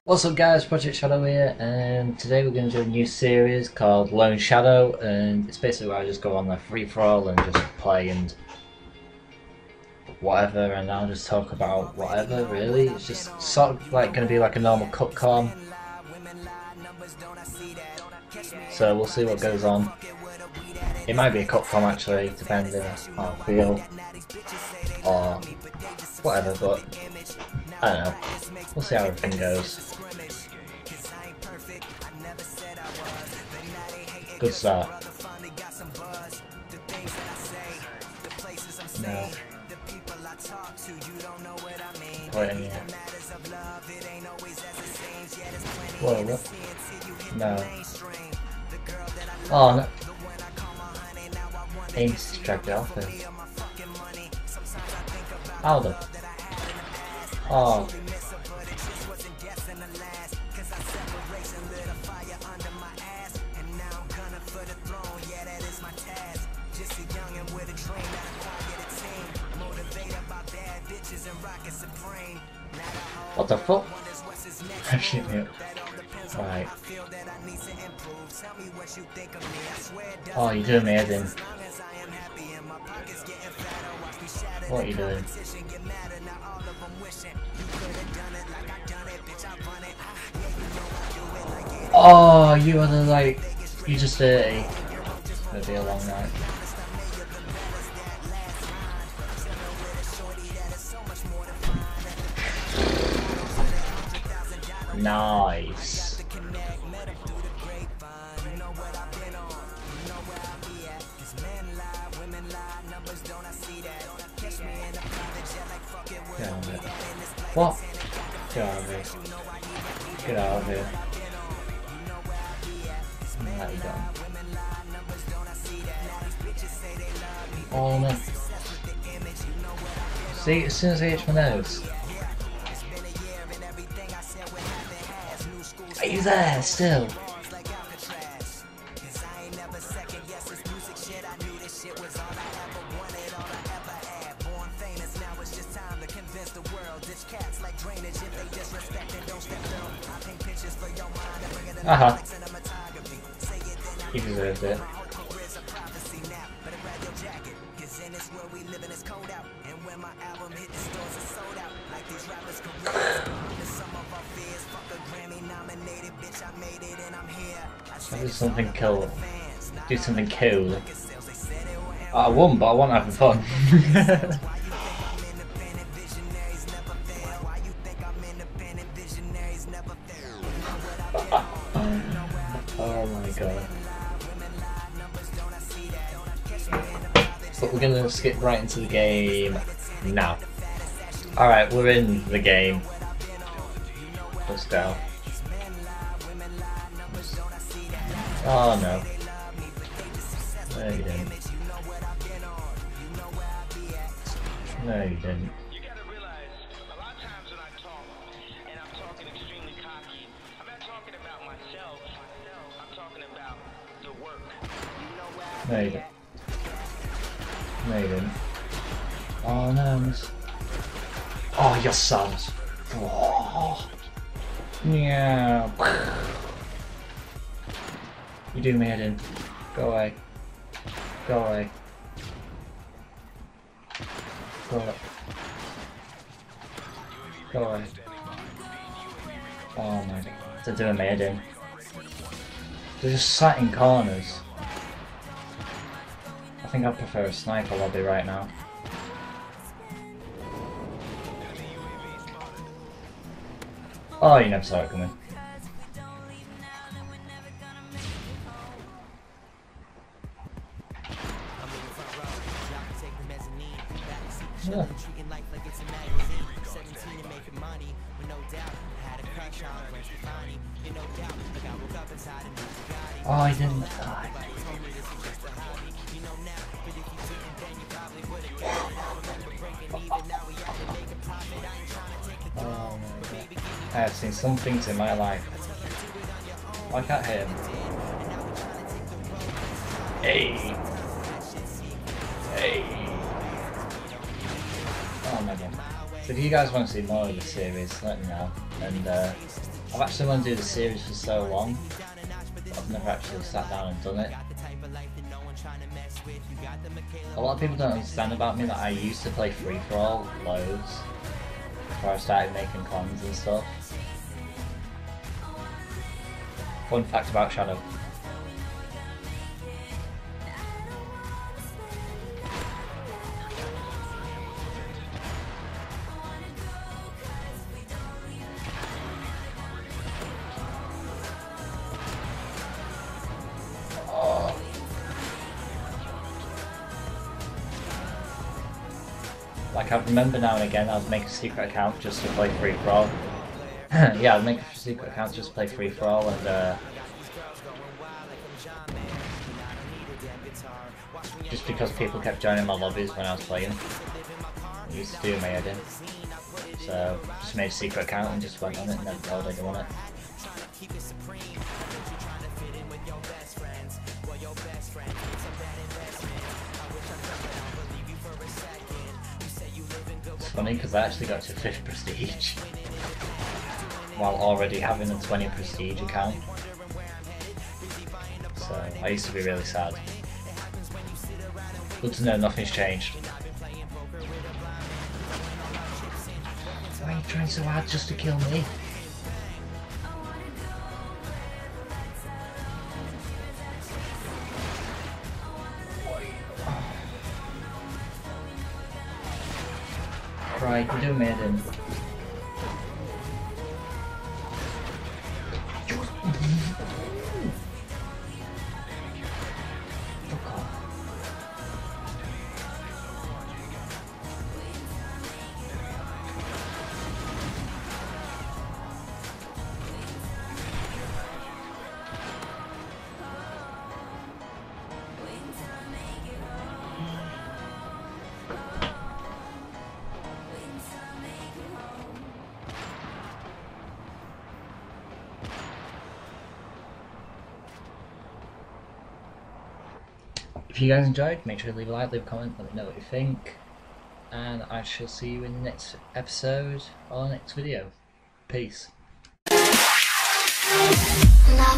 What's up guys, ProjectShadoh here, and today we're going to do a new series called Lone Shadow, and it's basically where I just go on the free-for-all and just play and whatever, and I'll just talk about whatever really. It's just sort of like going to be like a normal cutcom, so we'll see what goes on. It might be a cutcom actually, depending on how I feel, or whatever, but I don't know. We'll see how everything goes. Good start. No. Wait a minute. Whoa, what? No. Oh, no. Aim to distract it off him. How the? Oh. What the fuck? Shit me up. Right. Oh, you're doing amazing. What are you doing? Oh, you are the like, you just dirty. It'll be a long night. Nice. Get out of it. What? Get out of here. Get out of here. Right, you done. Oh no. See, as soon as I itch my nose. Are you there still? Aha. He deserved it. I'll do something cool. Do something cool. I won, but I wasn't having fun. Oh my god. But we're gonna skip right into the game now. Alright, we're in the game. Let's go. Oh no. No you didn't. No you didn't. You gotta realize, a lot of times when I talk, and I'm talking extremely cocky, I'm not talking about myself, I'm talking about the work. No you didn't. No you didn't. Oh no, miss. Oh, your sons. Oh. Yeah. You do me in. Go away. Go away. Go away. Go away. Oh my god. They're doing me in. They're just sat in corners. I think I prefer a sniper lobby right now. Oh, you never saw it coming. Yeah. Oh, I didn't die. Oh my god. I have seen some things in my life. I can't hit him. Hey! Hey! Oh my god. So if you guys want to see more of the series, let me know, and I've actually wanted to do the series for so long, but I've never actually sat down and done it. A lot of people don't understand about me that I used to play free-for-all loads before I started making clans and stuff. Fun fact about Shadow. Like I remember now and again I would make a secret account just to play free-for-all. Yeah, I'd make a secret account just to play free-for-all and just because people kept joining my lobbies when I was playing. I used to do in my head in. So just made a secret account and just went on it and never told anyone it. It's funny because I actually got to 5th prestige while already having a 20 prestige account. So I used to be really sad. Good to know nothing's changed. Why are you trying so hard just to kill me? Right, you're doing maiden. If you guys enjoyed, make sure to leave a like, leave a comment, let me know what you think, and I shall see you in the next episode or next video. Peace.